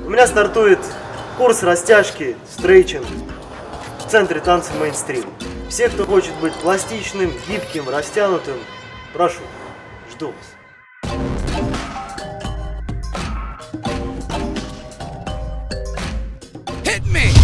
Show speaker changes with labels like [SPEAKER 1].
[SPEAKER 1] У меня стартует курс растяжки, стрейчинг в центре танца мейнстрим. Все, кто хочет быть пластичным, гибким, растянутым, прошу, жду вас.
[SPEAKER 2] Hit me!